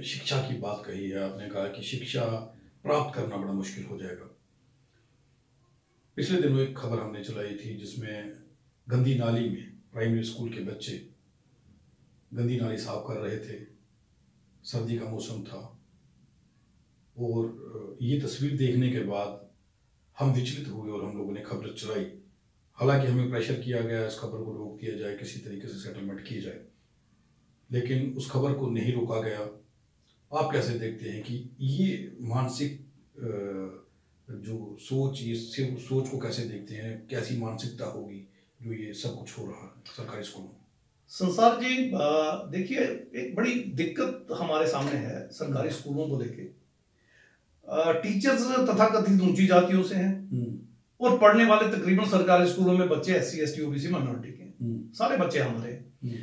शिक्षा की बात कही है आपने, कहा कि शिक्षा प्राप्त करना बड़ा मुश्किल हो जाएगा। पिछले दिनों एक खबर हमने चलाई थी जिसमें गंदी नाली में प्राइमरी स्कूल के बच्चे गंदी नाली साफ कर रहे थे। सर्दी का मौसम था और ये तस्वीर देखने के बाद हम विचलित हुए और हम लोगों ने खबर चलाई। हालांकि हमें प्रेशर किया गया इस खबर को रोक दिया जाए, किसी तरीके से सेटलमेंट की जाए, लेकिन उस खबर को नहीं रोका गया। आप कैसे देखते हैं कि ये मानसिक जो सोच, ये सोच को कैसे देखते हैं? कैसी मानसिकता होगी जो ये सब कुछ हो रहा है सरकारी स्कूलों में? संसार जी, देखिए, एक बड़ी दिक्कत हमारे सामने है सरकारी स्कूलों को लेके। टीचर्स तथाकथित ऊंची जातियों से हैं और पढ़ने वाले तकरीबन सरकारी स्कूलों में बच्चे SC ST OBC माइनॉरिटी के सारे बच्चे हमारे।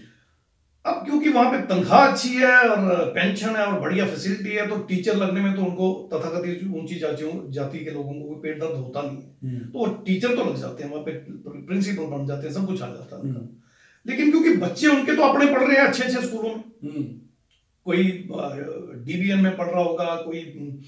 अब क्योंकि वहां पे तनख्वाह अच्छी है और पेंशन है और बढ़िया फैसिलिटी है, तो टीचर लगने में तो उनको तथाकथित ऊंची जाति के लोगों को पेट दर्द होता नहीं है, तो वो टीचर तो लग जाते हैं, वहां पे प्रिंसिपल बन जाते हैं, सब कुछ आ जाता है उनका। लेकिन क्योंकि बच्चे उनके तो अपने पढ़ रहे हैं अच्छे अच्छे स्कूलों में, कोई DBN में पढ़ रहा होगा, कोई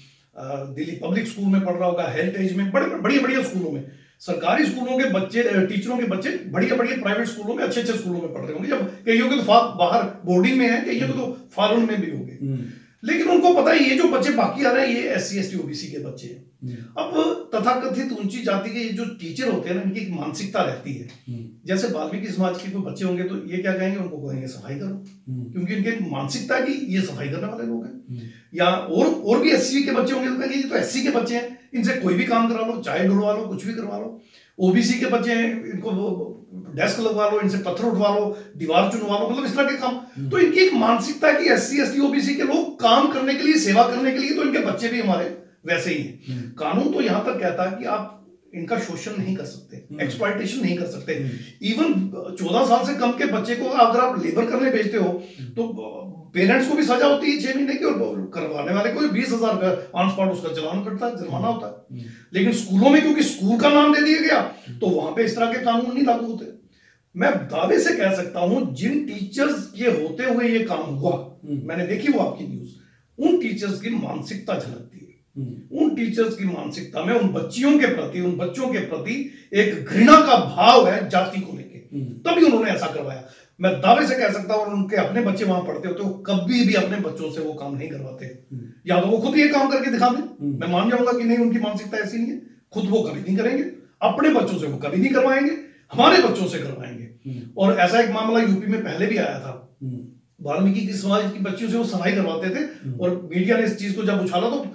दिल्ली पब्लिक स्कूल में पढ़ रहा होगा, हेरिटेज में, बड़े बढ़िया बढ़िया स्कूलों में। सरकारी स्कूलों के बच्चे, टीचरों के बच्चे बढ़िया बढ़िया प्राइवेट स्कूलों में, अच्छे अच्छे स्कूलों में पढ़ रहे होंगे। जब कईयों के तो बाहर बोर्डिंग में है, कईयों के तो फॉरेन में भी होंगे। लेकिन उनको पता है ये जो बच्चे बाकी आ रहे हैं ये SC ST OBC के बच्चे हैं। अब तथाकथित ऊंची जाति के जो टीचर होते हैं ना, इनकी एक मानसिकता रहती है। जैसे वाल्मीकि समाज के कोई बच्चे होंगे तो ये क्या कहेंगे, उनको कहेंगे सफाई करो, क्योंकि इनके मानसिकता की ये सफाई करने वाले लोग हैं। या और भी SC के बच्चे होंगे तो कहेंगे ये तो SC के बच्चे हैं, इनसे कोई भी काम करा लो, चाय ढुलवा लो, कुछ भी करवा लो। OBC के बच्चे हैं, इनको डेस्क लगवा लो, इनसे पत्थर उठवा लो, दीवार चुनवा लो, मतलब इस तरह के काम। तो इनकी एक मानसिकता की SC ST OBC के लोग काम करने के लिए, सेवा करने के लिए, तो इनके बच्चे भी हमारे वैसे ही हैं। कानून तो यहां तक कहता है कि आप इनका शोषण नहीं कर सकते, एक्सप्लॉयटेशन नहीं कर सकते। इवन 14 साल से कम के बच्चे को अगर आप लेबर करने भेजते हो तो पेरेंट्स को भी सजा होती है 6 महीने की, और करवाने वाले को 20,000 का ऑन स्पॉट उसका चालान कटता है, जुर्माना होता है। लेकिन स्कूलों में क्योंकि स्कूल का नाम दे दिया गया तो वहां पे इस तरह के कानून नहीं लागू होते। मैं दावे से कह सकता हूं जिन टीचर्स ये होते हुए ये काम हुआ, मैंने देखी वो आपकी न्यूज, उन टीचर्स की मानसिकता झलकती है। उन टीचर्स की मानसिकता में उन बच्चियों के प्रति, उन बच्चों के प्रति एक घृणा का भाव है जाति को लेके, तभी उन्होंने ऐसा करवाया। मैं दावे से कह सकता हूं उनके अपने बच्चे वहां पढ़ते होते, वो कभी भी अपने बच्चों से वो काम नहीं करवाते। या तो वो खुद ये काम करके दिखा दें, मैं मान जाऊंगा कि नहीं उनकी मानसिकता ऐसी नहीं है, खुद वो कभी नहीं करेंगे, अपने बच्चों से वो कभी नहीं करवाएंगे, हमारे बच्चों से करवाएंगे। और ऐसा एक मामला यूपी में पहले भी आया था, वाल्मीकि की समाज की बच्चियों से वो सफाई करवाते थे और मीडिया ने इस चीज को जब उछाला तो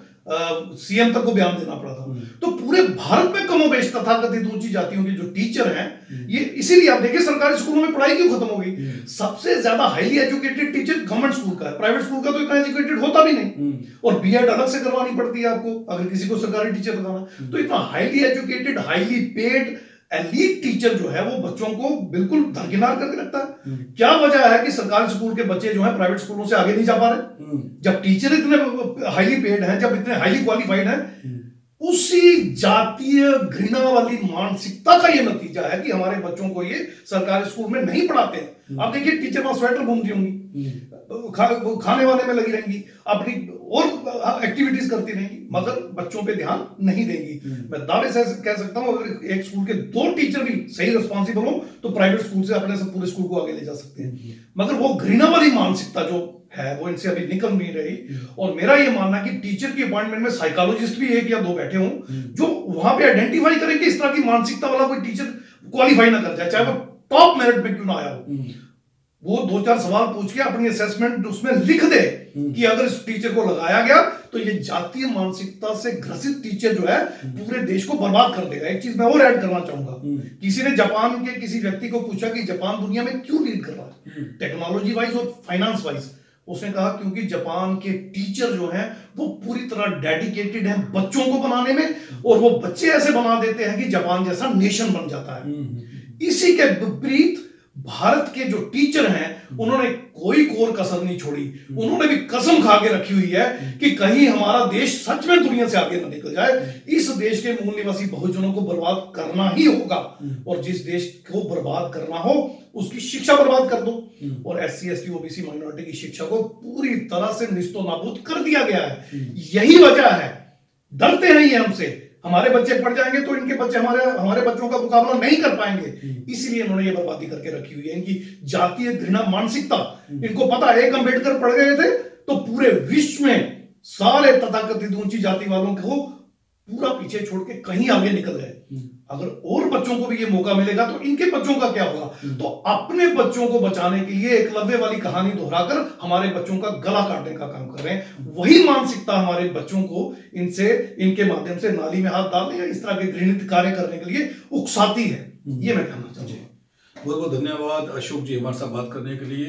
CM तक को बयान देना पड़ा था। तो पूरे भारत में कमोबेश तथाकथित ऊंची जातियों के जो टीचर हैं, ये इसीलिए आप देखिए सरकारी स्कूलों में पढ़ाई क्यों खत्म हो गई। सबसे ज्यादा highly educated teacher government school का है, प्राइवेट स्कूल का तो इतना एजुकेटेड होता भी नहीं, और B.Ed अलग से करवानी पड़ती है आपको अगर किसी को सरकारी टीचर बनाना। तो इतना highly educated, highly paid elite teacher जो है वो बच्चों को बिल्कुल दरकिनार करके रखता है। क्या वजह है कि सरकारी स्कूल के बच्चे जो है प्राइवेट स्कूलों से आगे नहीं जा पा रहे? जब टीचर इतने हाईली पेड हैं, जब इतने हाईली क्वालिफाइड हैं, उसी जातीय घृणा वाली मानसिकता का ये नतीजा है कि हमारे बच्चों को ये सरकारी स्कूल में नहीं पढ़ाते हैं। आप देखिए टीचर वहां स्वेटर बुनती होंगी, खाने वाने में लगी रहेंगी, अपनी और एक्टिविटीज करती रहेंगी, मगर बच्चों पे ध्यान नहीं देंगी। मैं दावे से कह सकता हूं अगर एक स्कूल के 2 टीचर भी सही रिस्पॉन्सिबल हो तो प्राइवेट स्कूल से अपने से पूरे स्कूल को आगे ले जा सकते हैं। मगर वो घृणा वाली मानसिकता जो है वो इनसे अभी निकल नहीं रही। और मेरा ये मानना कि टीचर की अपॉइंटमेंट में साइकोलॉजिस्ट भी 1 या 2 बैठे हों जो वहां पे आइडेंटिफाई करें कि इस तरह की मानसिकता वाला कोई टीचर क्वालिफाई ना कर जाए, चाहे वो टॉप मेरिट में क्यों ना आया हो। वो 2-4 सवाल पूछ के अपनी असेसमेंट उसमें लिख दे कि अगर इस टीचर को लगाया गया तो ये जातीय मानसिकता से ग्रसित टीचर जो है पूरे देश को बर्बाद कर देगा। एक चीज मैं और ऐड करना चाहूंगा, किसी ने जापान के किसी व्यक्ति को पूछा कि जापान दुनिया में क्यों लीड कर रहा है टेक्नोलॉजी वाइज और फाइनेंस वाइज। उसने कहा क्योंकि जापान के टीचर जो हैं वो पूरी तरह डेडिकेटेड हैं बच्चों को बनाने में, और वो बच्चे ऐसे बना देते हैं कि जापान जैसा नेशन बन जाता है। इसी के विपरीत भारत के जो टीचर हैं उन्होंने कोई कोर कसर नहीं छोड़ी। उन्होंने भी कसम खा के रखी हुई है कि कहीं हमारा देश सच में दुनिया से आगे न निकल जाए। इस देश के मूल निवासी बहुजनों को बर्बाद करना ही होगा, और जिस देश को बर्बाद करना हो उसकी शिक्षा बर्बाद कर दो। और SC ST OBC माइनॉरिटी की शिक्षा को पूरी तरह से निस्तो नाबूद कर दिया गया है। यही वजह है, डरते हैं ये हमसे, हमारे बच्चे पढ़ जाएंगे तो इनके बच्चे हमारे बच्चों का मुकाबला नहीं कर पाएंगे। इसलिए इन्होंने ये बर्बादी करके रखी हुई है। इनकी जातीय घृणा मानसिकता, इनको पता है एक अम्बेडकर पढ़ गए थे तो पूरे विश्व में सारे तथाकथित ऊंची जाति वालों को पूरा पीछे छोड़ के कहीं आगे निकल गए। अगर और बच्चों को भी ये मौका मिलेगा तो इनके बच्चों का क्या होगा? तो अपने बच्चों को बचाने के लिए एकलव्य वाली कहानी दोहराकर हमारे बच्चों का गला काटने का काम कर रहे हैं। वही मानसिकता हमारे बच्चों को इनके माध्यम से नाली में हाथ डालने या इस तरह के घृणित कार्य करने के लिए उकसाती है। ये मैं कहना चाहता हूँ। बहुत बहुत धन्यवाद अशोक जी हमारे साथ बात करने के लिए।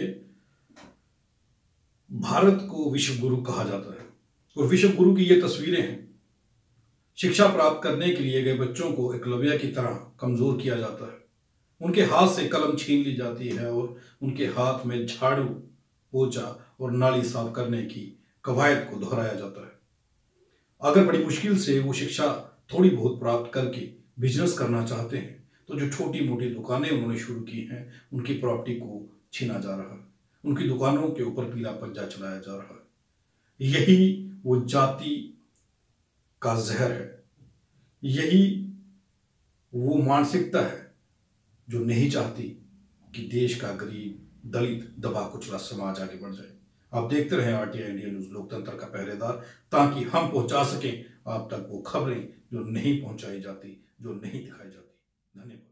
भारत को विश्व गुरु कहा जाता है और विश्व गुरु की ये तस्वीरें हैं। शिक्षा प्राप्त करने के लिए गए बच्चों को एकलव्य की तरह कमजोर किया जाता है। उनके हाथ से कलम छीन ली जाती है और उनके हाथ में झाड़ू, पोछा और नाली साफ करने की कवायद को दोहराया जाता है। अगर बड़ी मुश्किल से वो शिक्षा थोड़ी बहुत प्राप्त करके बिजनेस करना चाहते हैं तो जो छोटी मोटी दुकानें उन्होंने शुरू की हैं उनकी प्रॉपर्टी को छीना जा रहा है, उनकी दुकानों के ऊपर पीला पंजा चलाया जा रहा है। यही वो जाति का जहर है, यही वो मानसिकता है जो नहीं चाहती कि देश का गरीब, दलित, दबा कुचला समाज आगे बढ़ जाए। आप देखते रहें RTI इंडिया न्यूज, लोकतंत्र का पहरेदार, ताकि हम पहुंचा सकें आप तक वो खबरें जो नहीं पहुंचाई जाती, जो नहीं दिखाई जाती। धन्यवाद।